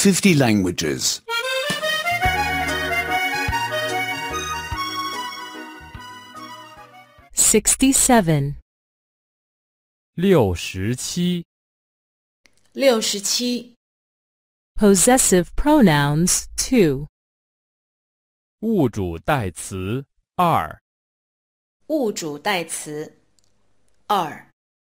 50 languages. 67. 67. 67. Possessive pronouns 2. 物主代词2。 物主代词2。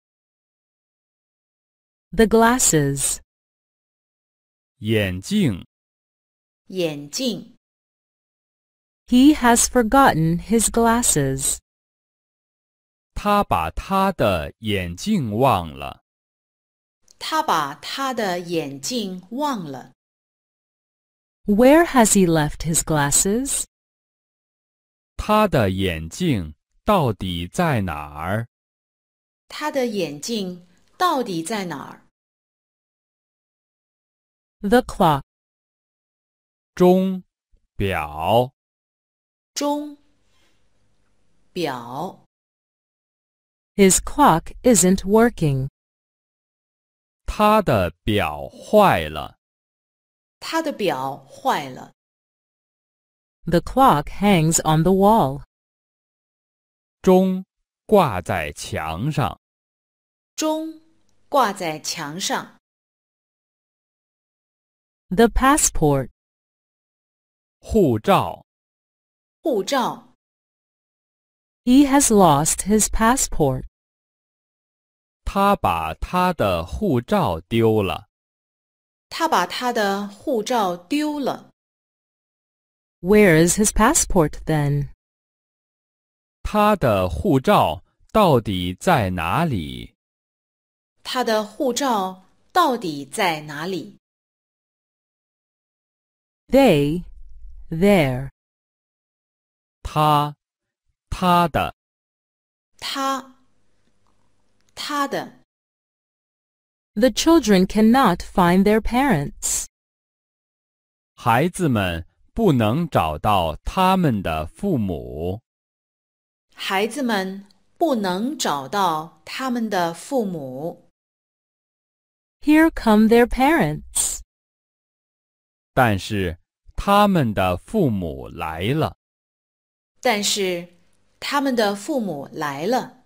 The glasses. 眼镜。 眼镜。 He has forgotten his glasses. 他把他的眼镜忘了。 他把他的眼镜忘了。 Where has he left his glasses? 他的眼镜到底在哪儿？ 他的眼镜到底在哪儿？ The clock. 钟，表。 钟，表。 His clock isn't working. 他的表坏了。 他的表坏了。 The clock hangs on the wall. 钟挂在墙上。 钟挂在墙上。 The passport. 护照。 护照。 He has lost his passport. 他把他的护照丢了。 他把他的护照丢了。 Where is his passport then? 他的护照到底在哪里？ 他的护照到底在哪里？ They, their. 他，他的。 他，他的。 The children cannot find their parents. 孩子们不能找到他们的父母。 孩子们不能找到他们的父母。 Here come their parents. 但是他们的父母来了。 但是他们的父母来了。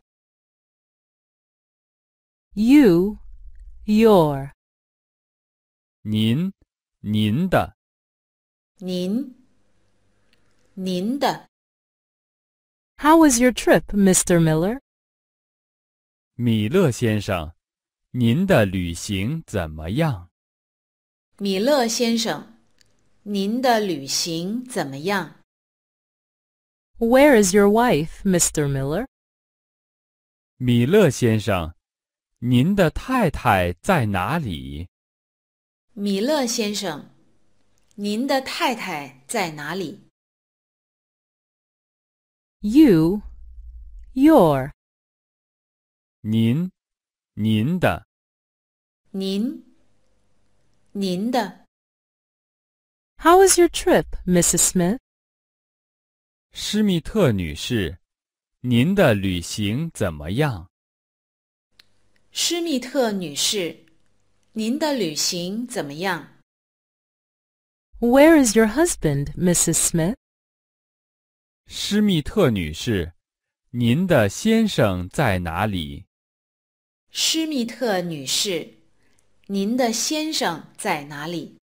You, your. 您，您的。 您，您的。 How was your trip, Mr. Miller? 米勒先生，您的旅行怎么样？ 米勒先生，您的旅行怎么样？ Where is your wife, Mr. Miller? 米勒先生，您的太太在哪里？ 米勒先生，您的太太在哪里？ You, your. 您，您的。 您，您的。 How was your trip, Mrs. Smith? 施密特女士，您的旅行怎么样？ 施密特女士，您的旅行怎么样？ Where is your husband, Mrs. Smith? 施密特女士，您的先生在哪里？ 施密特女士，您的先生在哪里？